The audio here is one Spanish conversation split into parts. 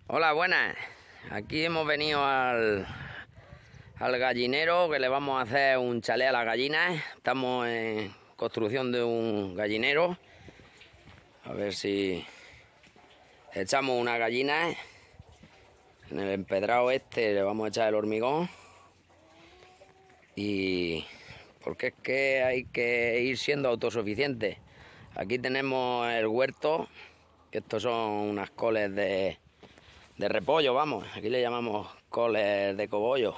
Hola, buenas. Aquí hemos venido al gallinero, que le vamos a hacer un chalet a las gallinas. Estamos en construcción de un gallinero. A ver si echamos una gallina. En el empedrado este le vamos a echar el hormigón. Y porque es que hay que ir siendo autosuficientes. Aquí tenemos el huerto, que estos son unas coles de repollo, vamos. Aquí le llamamos coles de cogollo.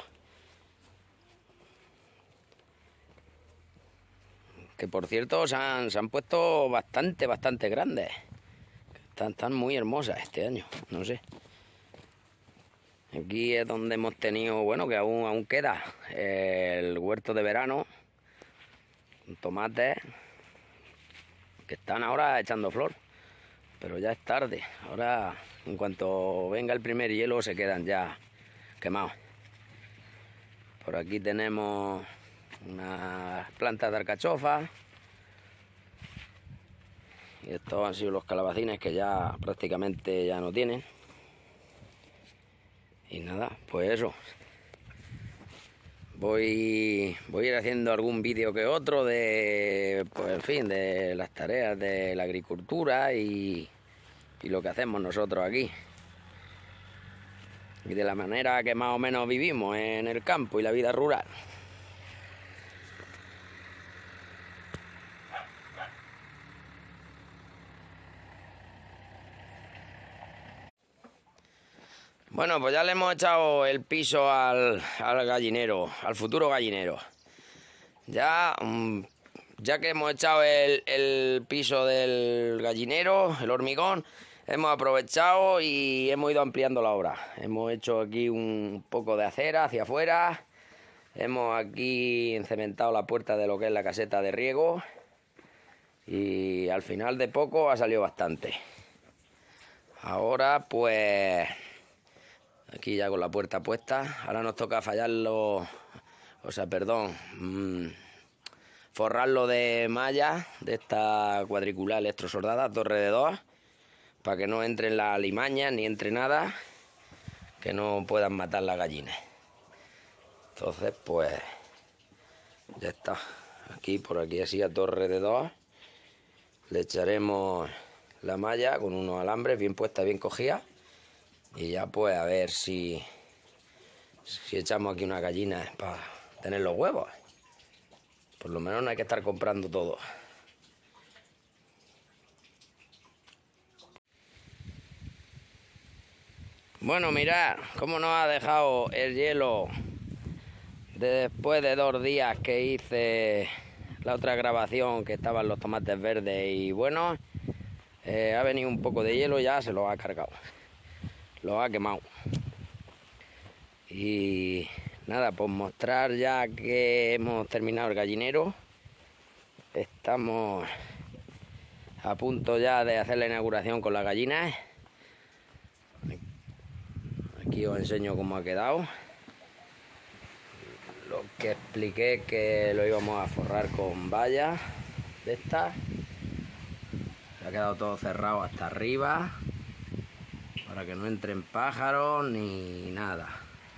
Que por cierto se han puesto bastante grandes. Están muy hermosas este año, no sé. Aquí es donde hemos tenido, bueno, que aún queda el huerto de verano, con tomates, que están ahora echando flor, pero ya es tarde. Ahora, en cuanto venga el primer hielo, se quedan ya quemados. Por aquí tenemos unas plantas de alcachofa. Y estos han sido los calabacines, que ya prácticamente ya no tienen. Y nada, pues eso. Voy a ir haciendo algún vídeo que otro de, pues en fin, de las tareas de la agricultura y lo que hacemos nosotros aquí. Y de la manera que más o menos vivimos en el campo y la vida rural. Bueno, pues ya le hemos echado el piso al gallinero, al futuro gallinero. Ya que hemos echado el piso del gallinero, el hormigón, hemos aprovechado y hemos ido ampliando la obra. Hemos hecho aquí un poco de acera hacia afuera. Hemos aquí encementado la puerta de lo que es la caseta de riego. Y al final de poco ha salido bastante. Ahora pues aquí ya con la puerta puesta. Ahora nos toca forrarlo de malla, de esta cuadricular electrosordada, torre de 2, para que no entren las alimañas ni entre nada, que no puedan matar las gallinas. Entonces pues ya está. Aquí, por aquí así, a torre de 2, le echaremos la malla con unos alambres bien puesta, bien cogida. Y ya pues a ver si echamos aquí una gallina para tener los huevos. Por lo menos no hay que estar comprando todo. Bueno, mirad cómo nos ha dejado el hielo después de 2 días que hice la otra grabación, que estaban los tomates verdes y bueno, ha venido un poco de hielo, ya se los ha cargado. Los ha quemado. Y nada, pues mostrar ya que hemos terminado el gallinero. Estamos a punto ya de hacer la inauguración con las gallinas. Aquí os enseño cómo ha quedado. Lo que expliqué, que lo íbamos a forrar con vallas de estas. Se ha quedado todo cerrado hasta arriba, para que no entren pájaros ni nada.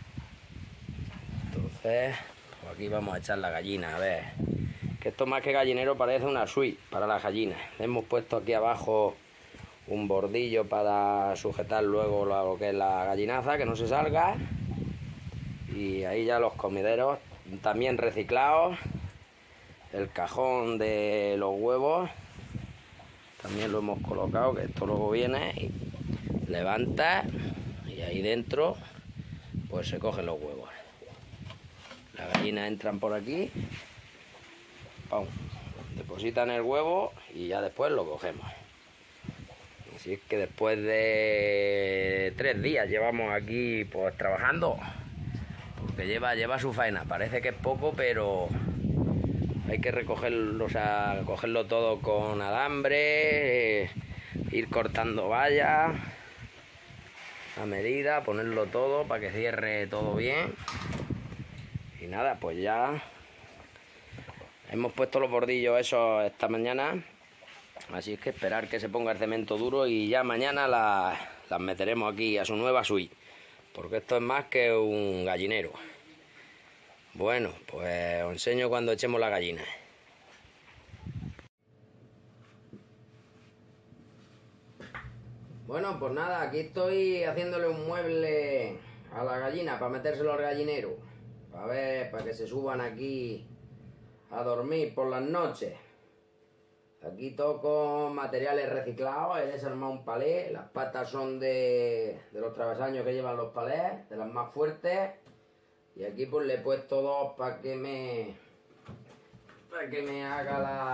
Entonces, pues aquí vamos a echar la gallina. A ver, que esto más que gallinero parece una suite para las gallinas. Le hemos puesto aquí abajo un bordillo para sujetar luego lo que es la gallinaza, que no se salga. Y ahí ya los comideros también reciclados. El cajón de los huevos también lo hemos colocado, que esto luego viene y levanta, y ahí dentro pues se cogen los huevos. Las gallinas entran por aquí, ¡pum!, depositan el huevo y ya después lo cogemos. Así es que después de 3 días llevamos aquí pues trabajando, porque lleva su faena. Parece que es poco, pero hay que recogerlo, o sea, cogerlo todo con alambre, ir cortando vallas a medida, ponerlo todo para que cierre todo bien. Y nada, pues ya hemos puesto los bordillos esos esta mañana. Así es que esperar que se ponga el cemento duro y ya mañana las las meteremos aquí a su nueva suite, porque esto es más que un gallinero. Bueno, pues os enseño cuando echemos la gallina. Bueno, pues nada, aquí estoy haciéndole un mueble a la gallina para metérselo al gallinero. Para ver, para que se suban aquí a dormir por las noches. Aquí todo con materiales reciclados. He desarmado un palé. Las patas son de los travesaños que llevan los palés, de las más fuertes. Y aquí pues le he puesto dos para que me haga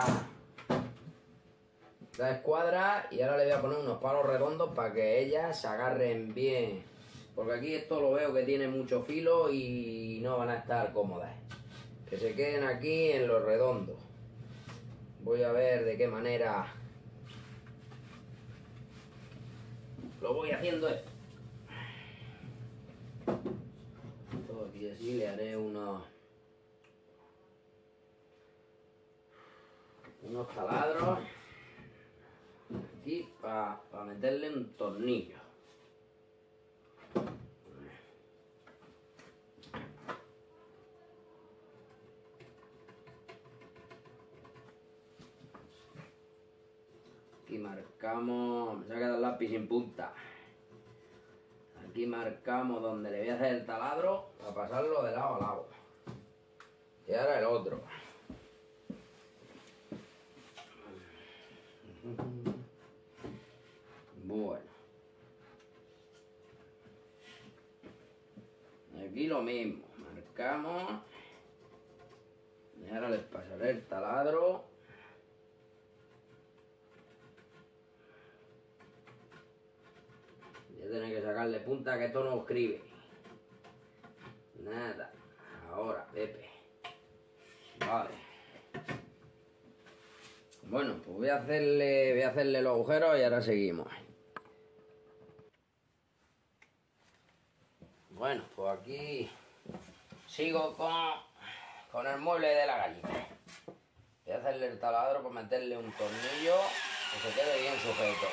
la escuadra. Y ahora le voy a poner unos palos redondos para que ellas se agarren bien. Porque aquí esto lo veo que tiene mucho filo y no van a estar cómodas. Que se queden aquí en los redondos. Voy a ver de qué manera lo voy haciendo esto. Todo aquí así le haré unos taladros aquí para meterle un tornillo. Aquí marcamos, me saca el lápiz sin punta. Aquí marcamos donde le voy a hacer el taladro para pasarlo de lado a lado. Y ahora el otro. Bueno. Aquí lo mismo, marcamos. Y ahora les pasaré el taladro. Voy a tener que sacarle punta, que esto no escribe. Nada. Ahora, Pepe. Vale. Bueno, pues voy a hacerle los agujeros y ahora seguimos. Bueno, pues aquí sigo con el mueble de la gallina. Voy a hacerle el taladro para meterle un tornillo que se quede bien sujeto.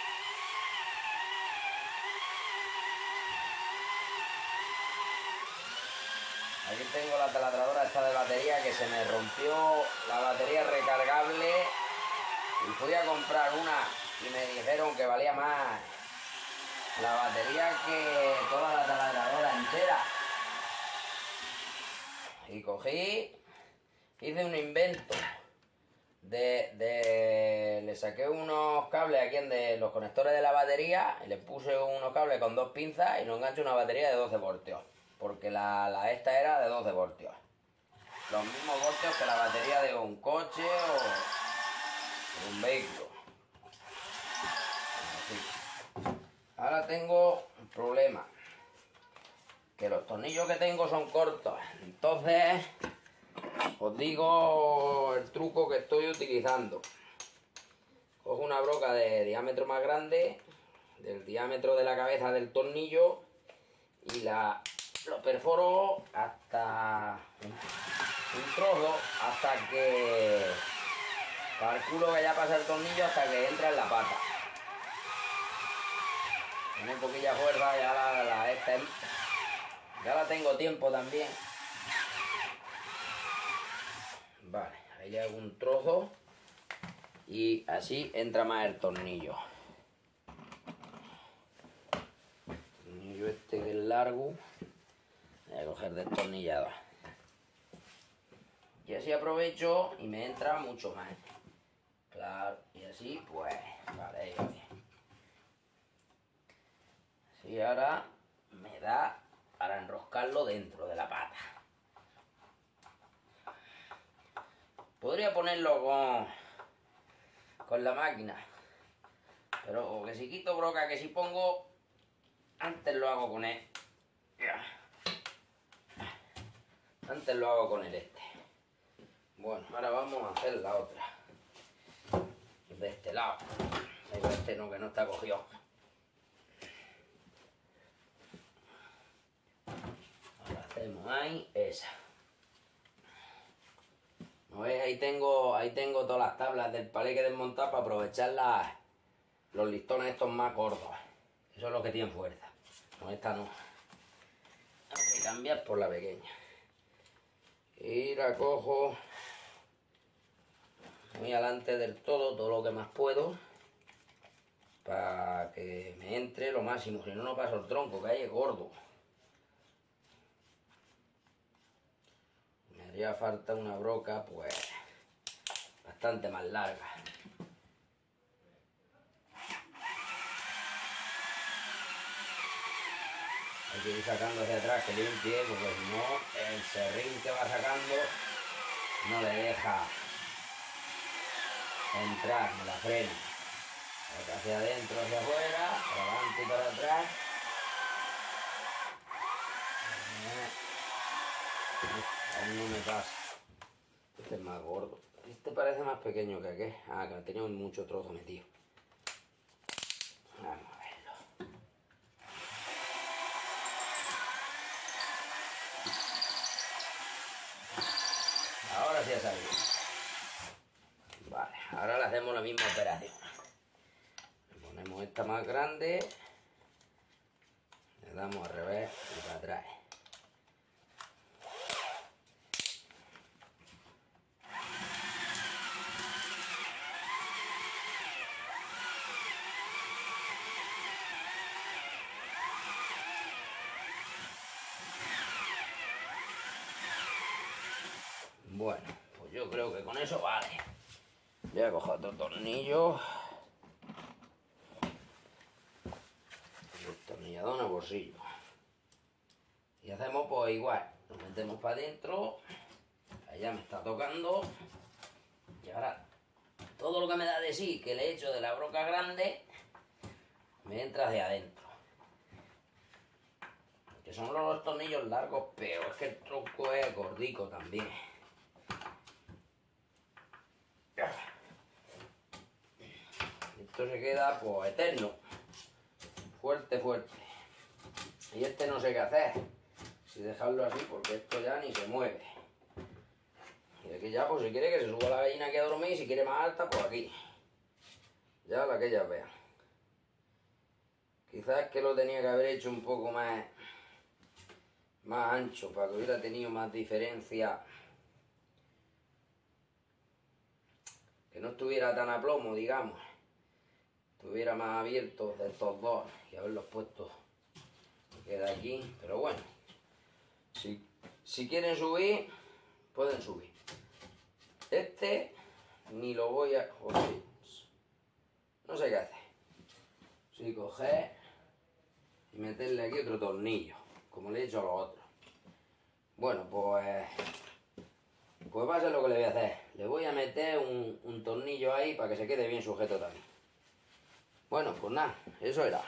Aquí tengo la taladradora esta de batería que se me rompió la batería recargable y fui a comprar una y me dijeron que valía más la batería que toda la taladradora entera. Y cogí, hice un invento le saqué unos cables aquí de los conectores de la batería y le puse unos cables con dos pinzas y lo enganché una batería de 12 voltios. Porque esta era de 12 voltios. Los mismos voltios que la batería de un coche o de un vehículo. Así. Ahora tengo un problema. Que los tornillos que tengo son cortos. Entonces, os digo el truco que estoy utilizando. Cojo una broca de diámetro más grande, del diámetro de la cabeza del tornillo, y lo perforo hasta un trozo, hasta que calculo que ya pasa el tornillo hasta que entra en la pata. Tiene un poquilla fuerza, ya la tengo tiempo también. Vale, ahí hago un trozo y así entra más el tornillo. El tornillo este que es largo. Voy a coger destornillador. Y así aprovecho y me entra mucho más. Claro, y así pues, vale, ahí va bien. Así ahora me da para enroscarlo dentro de la pata. Podría ponerlo con la máquina. Pero que si quito broca, que si pongo, antes lo hago con él. Antes lo hago con el este. Bueno, ahora vamos a hacer la otra. De este lado. Pero este no, que no está cogido. Ahora hacemos ahí esa. ¿No ves? Ahí tengo todas las tablas del palé que he desmontado para aprovechar los listones estos más gordos. Eso es lo que tiene fuerza. Con esta no. Hay que cambiar por la pequeña. Y la cojo muy adelante del todo lo que más puedo, para que me entre lo máximo, si no, no paso el tronco, que ahí es gordo. Me haría falta una broca, pues, bastante más larga. Hay que ir sacando hacia atrás, que limpie, porque si no, el serrín que va sacando no le deja entrar, me la frena. Hacia adentro, hacia afuera, para adelante y para atrás. Aún no me pasa. Este es más gordo. Este parece más pequeño que aquel. Ah, que tenía mucho trozo metido. Vamos a verlo. Ahora sí ha salido. Vale, ahora le hacemos la misma operación. Le ponemos esta más grande. Le damos al revés y para atrás. Bueno, pues yo creo que con eso vale. Voy a coger otro tornillo. Destornillador en el bolsillo. Y hacemos pues igual. Lo metemos para adentro. Allá me está tocando. Y ahora todo lo que me da de sí, que le he hecho de la broca grande, me entra de adentro. Que son los tornillos largos, pero es que el tronco es gordico también. Esto se queda pues eterno. Fuerte, fuerte. Y este no sé qué hacer. Si dejarlo así, porque esto ya ni se mueve. Y aquí ya, pues si quiere que se suba la gallina aquí a dormir, y si quiere más alta, pues aquí. Ya la que ellas vean. Quizás que lo tenía que haber hecho un poco más ancho, para que hubiera tenido más diferencia. Que no estuviera tan a plomo, digamos. Estuviera más abierto de estos dos y haberlos puesto. Queda aquí, pero bueno. Si quieren subir, pueden subir. Este ni lo voy a... No sé qué hacer. Si coger y meterle aquí otro tornillo, como le he hecho a los otros. Bueno, pues va a ser lo que le voy a hacer. Le voy a meter un tornillo ahí para que se quede bien sujeto también. Bueno, pues nada, eso era.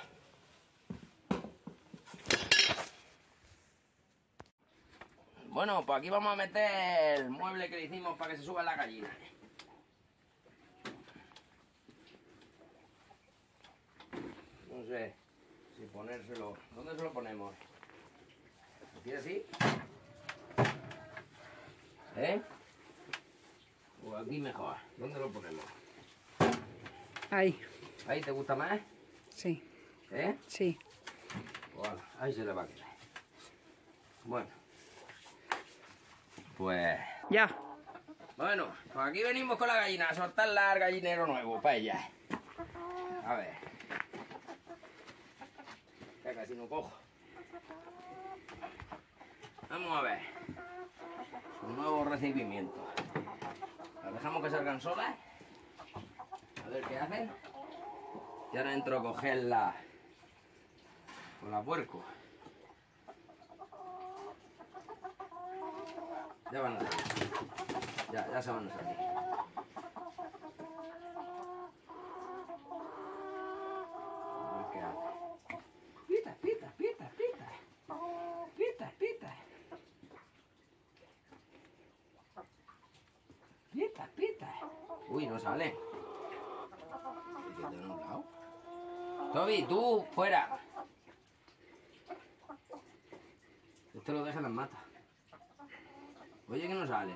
Bueno, pues aquí vamos a meter el mueble que le hicimos para que se suba la gallina. No sé si ponérselo... ¿Dónde se lo ponemos? ¿Aquí así? ¿Eh? O aquí mejor. ¿Dónde lo ponemos? Ahí. ¿Ahí te gusta más? Sí. ¿Eh? Sí. Bueno, ahí se le va a quedar. Bueno. Pues... Ya. Bueno, pues aquí venimos con la gallina a soltarla al gallinero nuevo para ella. A ver. Ya casi no cojo. Vamos a ver. Un nuevo recibimiento. Las dejamos que salgan solas. A ver qué hacen. Y ahora entro a cogerla con la puerco. Ya van a salir. Ya se van a salir. A ver qué hace. Pita, pita, pita, pita. Pita, pita. Pita, pita. Uy, no sale. Toby, tú, fuera. Este lo deja en las matas. Oye, que no sale.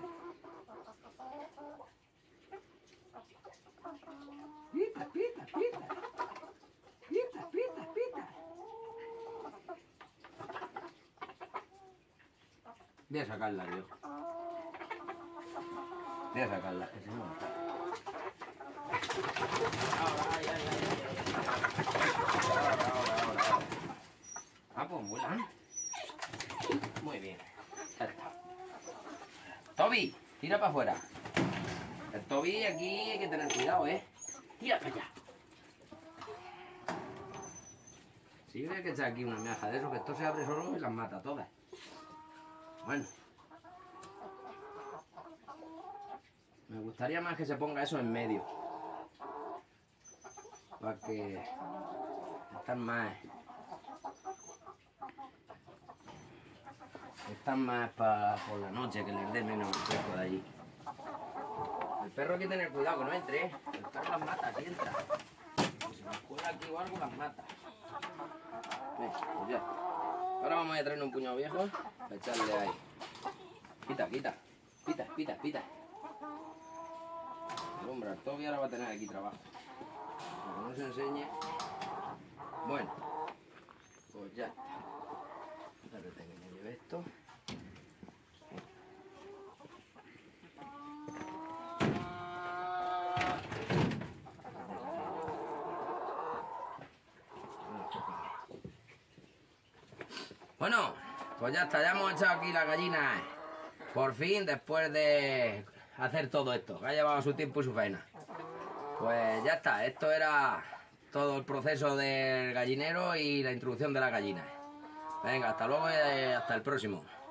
Pita, pita, pita. Pita, pita, pita. Voy a sacarla yo. Voy a sacarla, que si no está. Ahora, ay. Ahora. Ah, pues vuelan. Muy bien. Ya está. Toby, tira para afuera. El Toby aquí hay que tener cuidado, ¿eh? Tira para allá. Sí, voy a echar aquí una miaja de eso, que esto se abre solo y las mata todas. Bueno. Me gustaría más que se ponga eso en medio. Para que están más... Están más por la noche, que les dé menos fresco de allí. El perro hay que tener cuidado que no entre, ¿eh? El perro las mata si entra. Si se nos cuela aquí o algo, las mata. Venga, pues ya. Ahora vamos a traer un puñado viejo para echarle ahí. Quita. Hombre, el Toby ahora va a tener aquí trabajo. Para que no se enseñe. Bueno, pues ya está. Espérate que me lleve esto. Bueno, pues ya está, ya hemos echado aquí las gallinas. Por fin, después de hacer todo esto, que ha llevado su tiempo y su faena. Pues ya está, esto era todo el proceso del gallinero y la introducción de las gallinas. Venga, hasta luego y hasta el próximo.